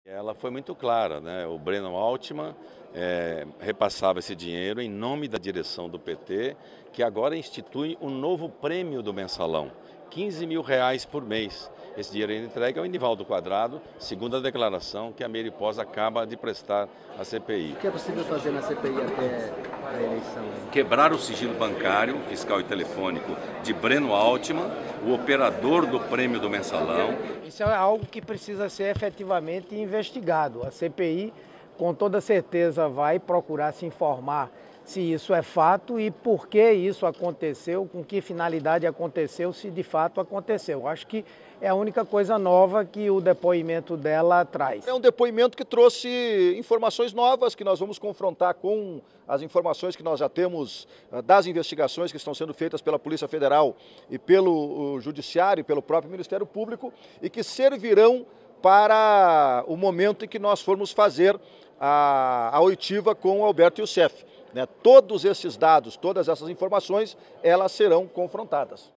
Ela foi muito clara, né? O Breno Altman repassava esse dinheiro em nome da direção do PT, que agora institui um novo prêmio do mensalão, R$ 15.000 por mês. Esse dinheiro é entregue ao Enivaldo Quadrado, segundo a declaração que a Meire Pós acaba de prestar à CPI. O que é possível fazer na CPI até a eleição? Quebrar o sigilo bancário, fiscal e telefônico de Breno Altman, o operador do prêmio do mensalão. Isso é algo que precisa ser efetivamente investigado. A CPI, com toda certeza, vai procurar se informar se isso é fato e por que isso aconteceu, com que finalidade aconteceu, se de fato aconteceu. Acho que é a única coisa nova que o depoimento dela traz. É um depoimento que trouxe informações novas que nós vamos confrontar com as informações que nós já temos das investigações que estão sendo feitas pela Polícia Federal e pelo Judiciário e pelo próprio Ministério Público e que servirão para o momento em que nós formos fazer a oitiva com o Alberto Youssef. Todos esses dados, todas essas informações, elas serão confrontadas.